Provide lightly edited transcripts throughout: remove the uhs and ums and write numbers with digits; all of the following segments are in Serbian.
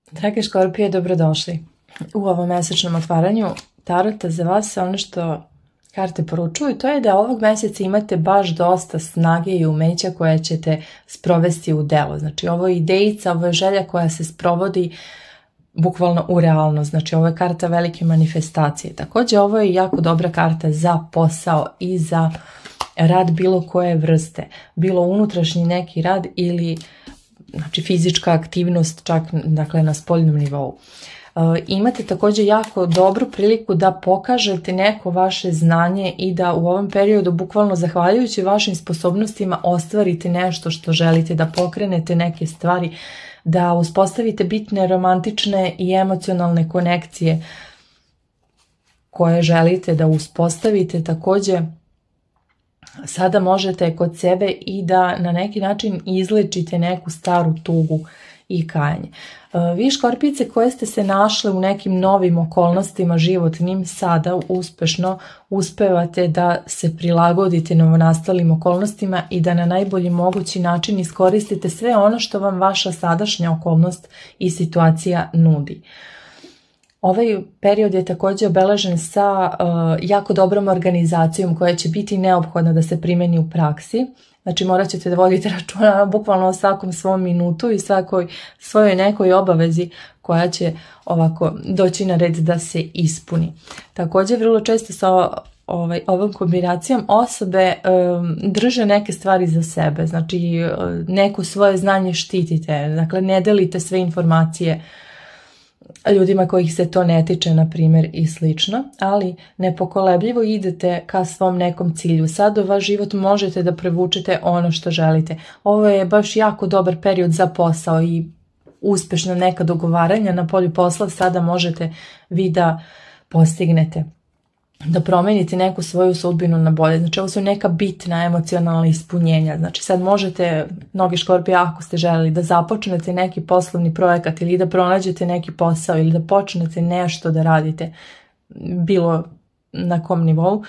Drage Škorpije, dobrodošli. U ovom mesečnom otvaranju tarota za vas ono što karte poručuju, to je da ovog meseca imate baš dosta snage i umeća koje ćete sprovesti u delo. Znači ovo je idejica, ovo je želja koja se sprovodi bukvalno u realnost. Znači ovo je karta velike manifestacije. Također ovo je jako dobra karta za posao i za rad bilo koje vrste. Bilo unutrašnji neki rad ili znači fizička aktivnost čak dakle na spoljnom nivou. Imate također jako dobru priliku da pokažete neko vaše znanje i da u ovom periodu bukvalno zahvaljujući vašim sposobnostima ostvarite nešto što želite, da pokrenete neke stvari, da uspostavite bitne romantične i emocionalne konekcije koje želite da uspostavite. Također sada možete kod sebe i da na neki način izlečite neku staru tugu i kajanje. Vi Škorpijice koje ste se našle u nekim novim okolnostima životnim, sada uspešno uspevate da se prilagodite novonastalim okolnostima i da na najbolji mogući način iskoristite sve ono što vam vaša sadašnja okolnost i situacija nudi. Ovaj period je također obeležen sa jako dobrom organizacijom koja će biti neophodna da se primeni u praksi. Znači morat ćete da vodite računa bukvalno o svakom svom minutu i svojoj nekoj obavezi koja će ovako doći na red da se ispuni. Također vrlo često sa ovom kombinacijom osobe drže neke stvari za sebe. Znači neko svoje znanje štitite. Dakle ne delite sve informacije ljudima kojih se to ne tiče, na primjer, i slično, ali nepokolebljivo idete ka svom nekom cilju. Sad u vaš život možete da prevučete ono što želite. Ovo je baš jako dobar period za posao i uspešna neka dogovaranja na polju posla sada možete vi da postignete, da promenite neku svoju sudbinu na bolje. Znači ovo su neka bitna emocionalna ispunjenja. Znači sad možete, mnogi Škorpije, ako ste želeli da započnete neki poslovni projekat ili da pronađete neki posao ili da počnete nešto da radite, bilo na kom nivou.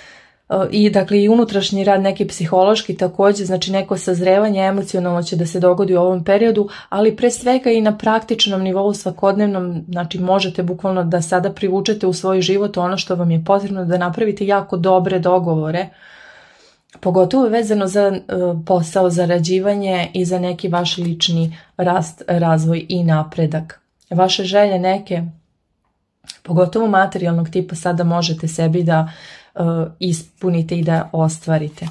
I dakle i unutrašnji rad, neki psihološki također, znači neko sazrevanje emocionalno će da se dogodi u ovom periodu, ali pre svega i na praktičnom nivou svakodnevnom, znači možete bukvalno da sada privučete u svoj život ono što vam je potrebno, da napravite jako dobre dogovore, pogotovo vezano za posao, zarađivanje i za neki vaš lični rast, razvoj i napredak. Vaše želje neke, pogotovo materijalnog tipa, sada možete sebi da ispunite i da ostvarite.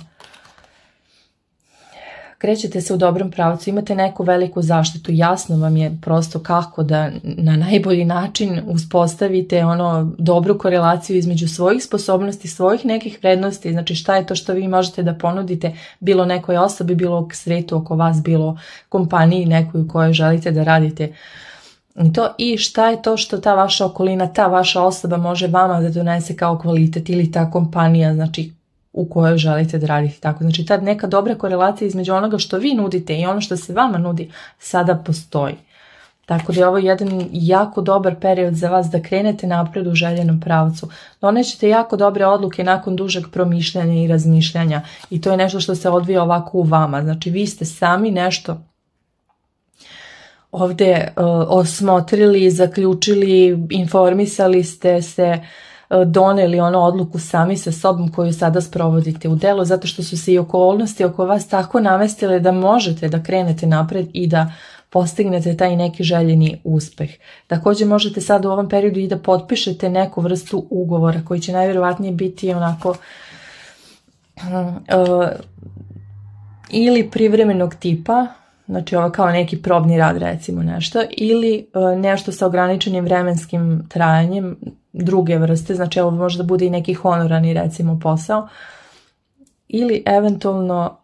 Krećete se u dobrom pravcu, imate neku veliku zaštitu, jasno vam je prosto kako da na najbolji način uspostavite dobru korelaciju između svojih sposobnosti, svojih nekih vrednosti, znači šta je to što vi možete da ponudite bilo nekoj osobi, bilo svetu oko vas, bilo kompaniji nekoj u kojoj želite da radite. I šta je to što ta vaša okolina, ta vaša osoba može vama da donese kao kvalitet ili ta kompanija, znači u kojoj želite da radite tako. Znači ta neka dobra korelacija između onoga što vi nudite i ono što se vama nudi sada postoji. Tako da je ovo jedan jako dobar period za vas da krenete napred u željenom pravcu. Donećete jako dobre odluke nakon dužeg promišljanja i razmišljanja i to je nešto što se odvija ovako u vama. Znači vi ste sami nešto ovdje osmotrili, zaključili, informisali ste se, doneli odluku sami sa sobom koju sada sprovodite u delo, zato što su se i okolnosti oko vas tako namestile da možete da krenete napred i da postignete taj neki željeni uspeh. Također možete sad u ovom periodu i da potpišete neku vrstu ugovora koji će najvjerovatnije biti onako ili privremenog tipa, znači ovo kao neki probni rad recimo nešto, ili nešto sa ograničenim vremenskim trajanjem druge vrste, znači ovo može da bude i neki honorarni recimo posao, ili eventualno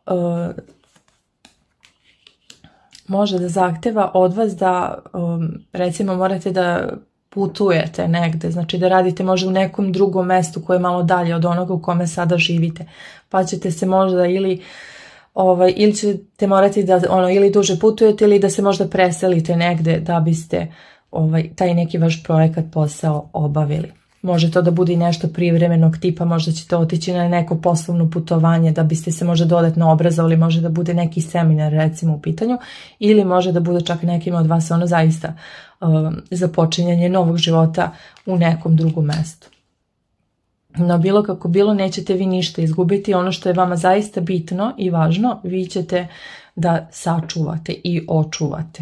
može da zahteva od vas da recimo morate da putujete negde, znači da radite možda u nekom drugom mestu koje je malo dalje od onoga u kome sada živite, pa ćete se možda ili ćete morati da ili duže putujete ili da se možda preselite negde da biste taj neki vaš projekat, posao obavili. Može to da bude i nešto privremenog tipa, možda ćete otići na neko poslovno putovanje da biste se možda dodatno obrazovali, može da bude neki seminar recimo u pitanju, ili može da bude čak nekim od vas zaista započinjanje novog života u nekom drugom mestu. No bilo kako bilo, nećete vi ništa izgubiti. Ono što je vama zaista bitno i važno, vi ćete da sačuvate i očuvate.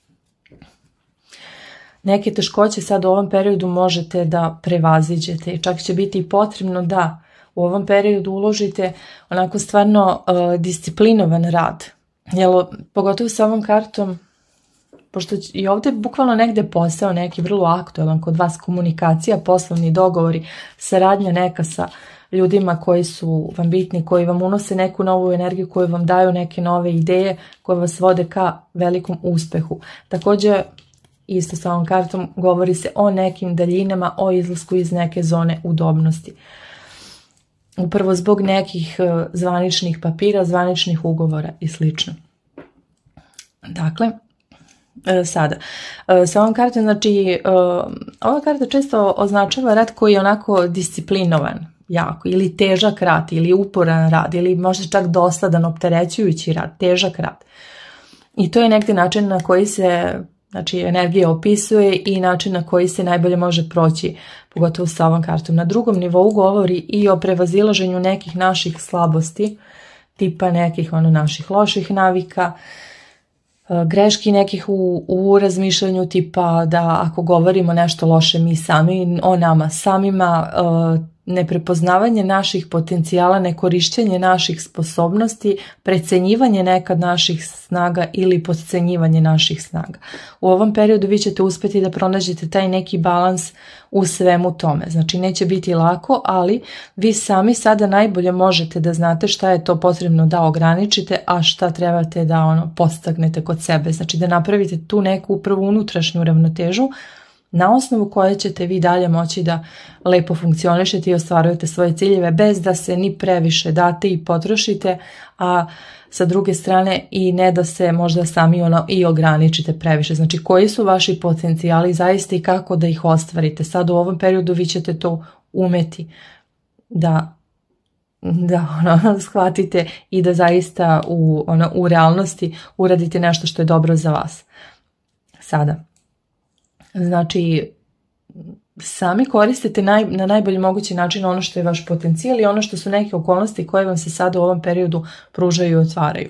Neke teškoće sad u ovom periodu možete da prevaziđete i čak će biti potrebno da u ovom periodu uložite onako stvarno disciplinovan rad. Jel, pogotovo sa ovom kartom, pošto i ovdje bukvalno negde posao neki vrlo aktualan kod vas, komunikacija, poslovni dogovori, saradnja neka sa ljudima koji su vam bitni, koji vam unose neku novu energiju, koji vam daju neke nove ideje, koje vas vode ka velikom uspehu. Također, isto sa ovom kartom govori se o nekim daljinama, o izlasku iz neke zone udobnosti. Upravo zbog nekih zvaničnih papira, zvaničnih ugovora i slično. Dakle, sada, sa ovom kartom, znači, ova karta često označava rad koji je onako disciplinovan, jako, ili težak rad, ili uporan rad, ili možda čak dosadan, opterećujući rad, težak rad. I to je negdje način na koji se, znači, energija opisuje i način na koji se najbolje može proći, pogotovo sa ovom kartom. Na drugom nivou govori i o prevazilaženju nekih naših slabosti, tipa nekih naših loših navika, greški nekih u razmišljanju, tipa da ako govorimo nešto loše mi sami o nama samima, neprepoznavanje naših potencijala, nekorištenje naših sposobnosti, precenjivanje nekad naših snaga ili podcenjivanje naših snaga. U ovom periodu vi ćete uspjeti da pronađete taj neki balans u svemu tome. Znači neće biti lako, ali vi sami sada najbolje možete da znate šta je to potrebno da ograničite, a šta trebate da podstaknete kod sebe. Znači da napravite tu neku upravo unutrašnju ravnotežu na osnovu koje ćete vi dalje moći da lepo funkcionišete i ostvarujete svoje ciljeve bez da se ni previše date i potrošite, a sa druge strane i ne da se možda sami i ograničite previše. Znači koji su vaši potencijali zaista i kako da ih ostvarite. Sad u ovom periodu vi ćete to umeti da shvatite i da zaista u realnosti uradite nešto što je dobro za vas. Sada. Znači, sami koristite na najbolji mogući način ono što je vaš potencijal i ono što su neke okolnosti koje vam se sada u ovom periodu pružaju i otvaraju.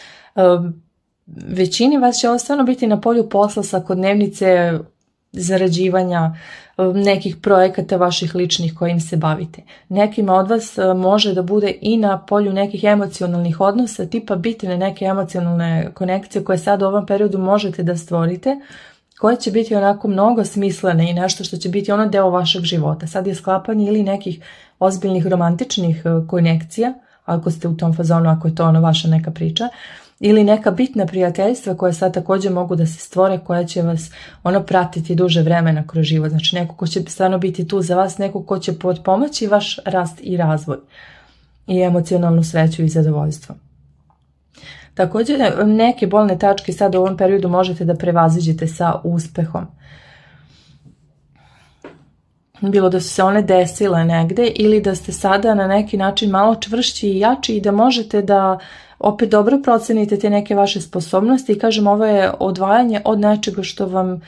Većini vas će ovo stvarno biti na polju posla, svakodnevnice, zarađivanja, nekih projekata vaših ličnih kojim se bavite. Nekima od vas može da bude i na polju nekih emocionalnih odnosa, tipa bitne neke emocionalne konekcije koje sad u ovom periodu možete da stvorite, koje će biti onako mnogo smislene i nešto što će biti deo vašeg života. Sad je sklapanje ili nekih ozbiljnih romantičnih konekcija, ako ste u tom fazonu, ako je to vaša neka priča, ili neka bitna prijateljstva koja sad također mogu da se stvore, koja će vas pratiti duže vremena kroz život. Znači neko ko će stvarno biti tu za vas, neko ko će pomoći vaš rast i razvoj i emocionalnu sreću i zadovoljstvo. Također neke bolne tačke sad u ovom periodu možete da prevaziđete sa uspehom. Bilo da su se one desile negde ili da ste sada na neki način malo čvršći i jači i da možete da opet dobro procenite te neke vaše sposobnosti i kažem ovo je odvajanje od nečega što vam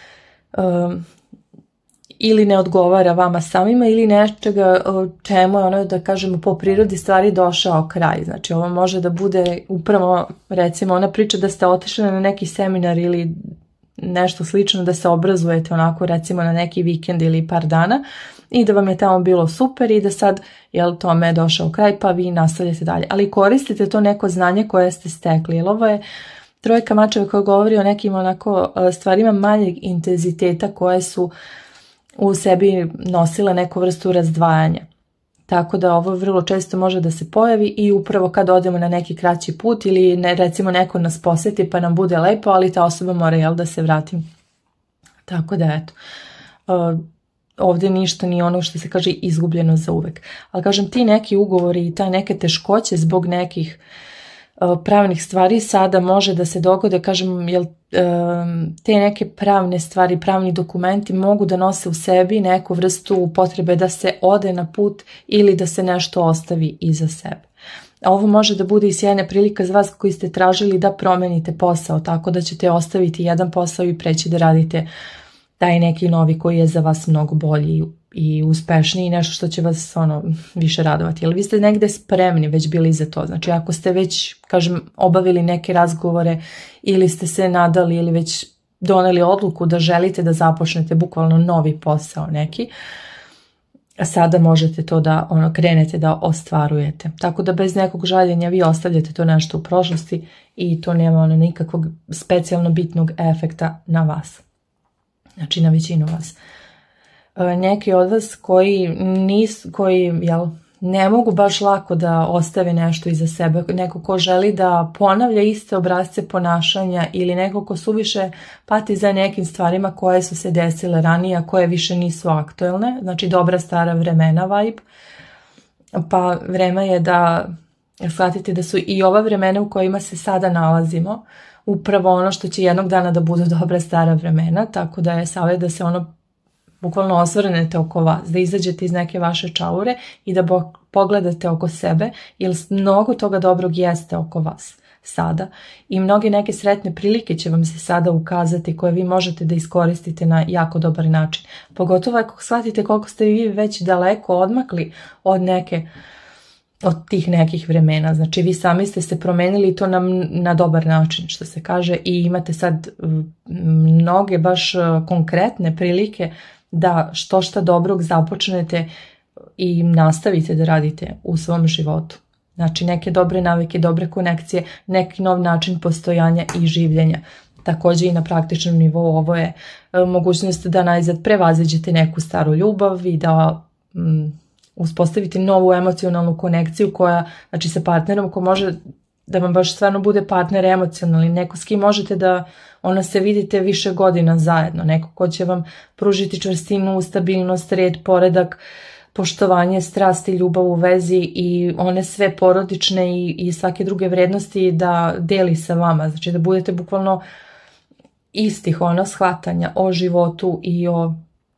ili ne odgovara vama samima ili nečega čemu je da kažemo po prirodi stvari došao kraj. Znači ovo može da bude upravo recimo ona priča da ste otišli na neki seminar ili nešto slično da se obrazujete recimo na neki vikend ili par dana i da vam je tamo bilo super i da sad tome je došao kraj pa vi nastavljate dalje. Ali koristite to neko znanje koje ste stekli. Jer ovo je trojka mačeva koja govori o nekim stvarima manjeg intenziteta koje su u sebi nosile neku vrstu razdvajanja. Tako da ovo vrlo često može da se pojavi i upravo kad odemo na neki kraći put ili recimo neko nas posjeti pa nam bude lepo, ali ta osoba mora da se vrati. Tako da eto, ovdje ništa nije ono što se kaže izgubljeno za uvek. Ali kažem ti neki ugovori i ta neke teškoće zbog nekih pravnih stvari sada može da se dogode, kažem, te neke pravne stvari, pravni dokumenti mogu da nose u sebi neku vrstu potrebe da se ode na put ili da se nešto ostavi iza sebe. A ovo može da bude i sjajna prilika za vas koji ste tražili da promenite posao, tako da ćete ostaviti jedan posao i preći da radite taj neki novi koji je za vas mnogo bolji i uspešniji, nešto što će vas više radovati. Jer vi ste negde spremni već bili za to. Znači ako ste već, obavili neke razgovore ili ste se nadali ili već doneli odluku da želite da započnete bukvalno novi posao neki, sada možete to da krenete da ostvarujete. Tako da bez nekog žaljenja vi ostavljate to nešto u prošlosti i to nema nikakvog specijalno bitnog efekta na vas. Znači na većinu vas. Neki od vas koji ne mogu baš lako da ostave nešto iza sebe, neko ko želi da ponavlja iste obrasce ponašanja ili neko ko suviše pati za nekim stvarima koje su se desile ranije, a koje više nisu aktuelne, znači dobra stara vremena vibe, pa vreme je da shvatite da su i ova vremena u kojima se sada nalazimo upravo ono što će jednog dana da budu dobra stara vremena, tako da je savjet da se bukvalno osvrnete oko vas, da izađete iz neke vaše čaure i da pogledate oko sebe, jer mnogo toga dobrog jeste oko vas sada i mnoge neke sretne prilike će vam se sada ukazati koje vi možete da iskoristite na jako dobar način. Pogotovo ako shvatite koliko ste vi već daleko odmakli od tih nekih vremena. Znači vi sami ste se promenili to na dobar način, što se kaže, i imate sad mnoge baš konkretne prilike da šta dobrog započnete i nastavite da radite u svom životu. Znači neke dobre navike, dobre konekcije, neki nov način postojanja i življenja. Također i na praktičnom nivou ovo je mogućnost da najzad prevaziđete neku staru ljubav i da uspostavite novu emocionalnu konekciju znači sa partnerom ko može da vam baš stvarno bude partner emocionalni, neko s kim možete da se vidite više godina zajedno, neko ko će vam pružiti čvrstinu, stabilnost, red, poredak, poštovanje, strast i ljubav u vezi i one sve porodične i svake druge vrednosti da deli sa vama, znači da budete bukvalno istih shvatanja o životu i o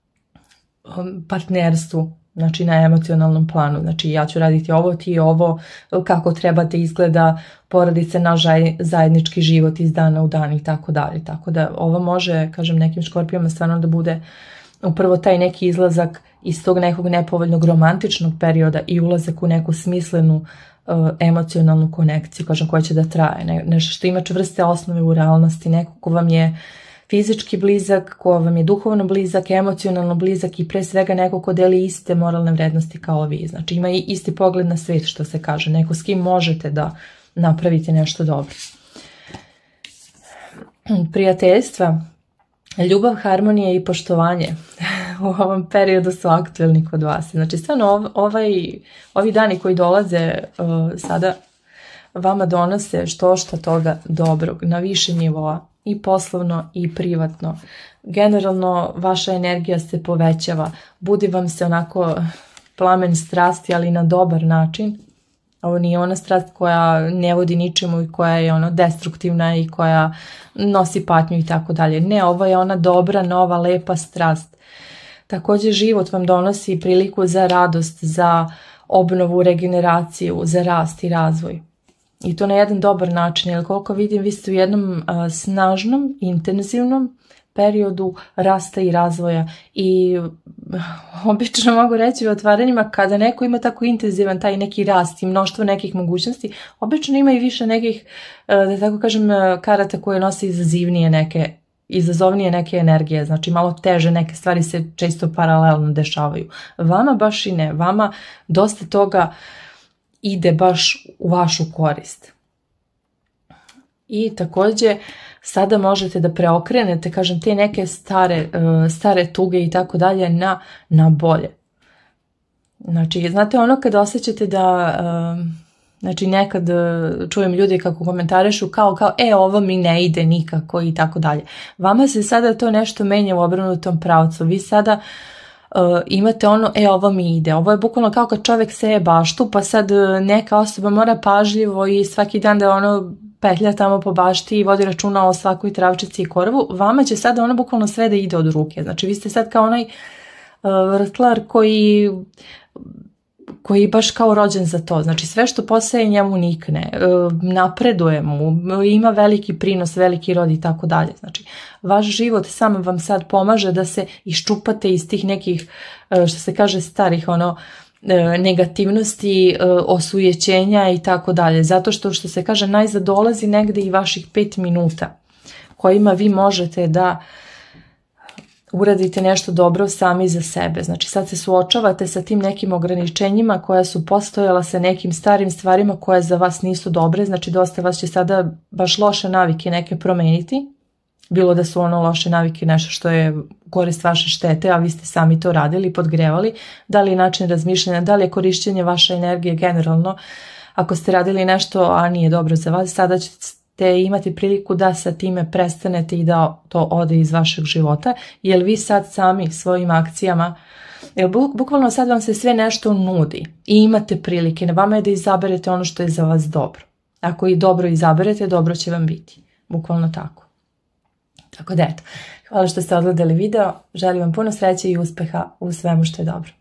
partnerstvu. Znači na emocionalnom planu, znači ja ću raditi ovo, ti ovo, kako treba da izgleda porodica, naš zajednički život iz dana u dan i tako dalje. Tako da ovo može, nekim škorpijama stvarno da bude upravo taj neki izlazak iz tog nekog nepovoljnog romantičnog perioda i ulazak u neku smislenu emocionalnu konekciju, koja će da traje. Nešto što ima čvrste osnove u realnosti, neko ko vam je fizički blizak, ko vam je duhovno blizak, emocionalno blizak i pre svega neko ko deli iste moralne vrednosti kao vi. Znači ima i isti pogled na svijet, što se kaže. Neko s kim možete da napravite nešto dobro. Prijateljstva, ljubav, harmonija i poštovanje u ovom periodu su aktuelni kod vas. Znači stvarno ovi dani koji dolaze sada vama donose što toga dobrog na više nivoa, i poslovno i privatno. Generalno vaša energija se povećava, budi vam se plamen strasti, ali na dobar način. Ovo nije ona strast koja ne vodi ničemu i koja je destruktivna i koja nosi patnju i tako dalje. Ne, ovo je ona dobra, nova, lepa strast. Također život vam donosi priliku za radost, za obnovu, regeneraciju, za rast i razvoj. I to na jedan dobar način, jer koliko vidim vi ste u jednom snažnom, intenzivnom periodu rasta i razvoja i obično mogu reći u otvaranjima kada neko ima tako intenzivan taj neki rast i mnoštvo nekih mogućnosti, obično ima i više nekih, da tako kažem, karata koje nosi izazovnije neke energije, znači malo teže neke stvari se često paralelno dešavaju. Vama baš i ne, vama dosta toga ide baš u vašu korist. I također sada možete da preokrenete, te neke stare tuge i tako dalje na bolje. Znači, znate kada osjećate da, znači nekad čujem ljudi kako komentarišu kao ovo mi ne ide nikako i tako dalje. Vama se sada to nešto menja u obrnutom pravcu. Vi sada imate ovo mi ide. Ovo je bukvalno kao kad čovjek seje baštu, pa sad neka osoba mora pažljivo i svaki dan da petlja tamo po bašti i vodi računa o svakoj travčici i korvu. Vama će sada bukvalno sve da ide od ruke. Znači vi ste sad kao onaj vrtlar koji je baš kao rođen za to. Znači sve što posaje njemu nikne, napreduje mu, ima veliki prinos, veliki rod i tako dalje. Znači vaš život sam vam sad pomaže da se iščupate iz tih nekih, što se kaže, starih negativnosti, osujećenja i tako dalje. Zato što se kaže, najzad dolazi negde i vaših 5 minuta kojima vi možete da uradite nešto dobro sami za sebe. Znači sad se suočavate sa tim nekim ograničenjima koja su postojala, sa nekim starim stvarima koje za vas nisu dobre. Znači dosta vas će sada baš loše navike neke promeniti. Bilo da su loše navike nešto što je korist vaše štete, a vi ste sami to radili, podgrevali. Da li je način razmišljanja, da li je korišćenje vaše energije generalno. Ako ste radili nešto, a nije dobro za vas, sada ćete imati priliku da sa time prestanete i da to ode iz vašeg života, jer vi sad sami svojim akcijama, jer bukvalno sad vam se sve nešto nudi i imate prilike, na vama je da izaberete ono što je za vas dobro. Ako i dobro izaberete, dobro će vam biti. Bukvalno tako. Tako da eto, hvala što ste odgledali video, želim vam puno sreće i uspeha u svemu što je dobro.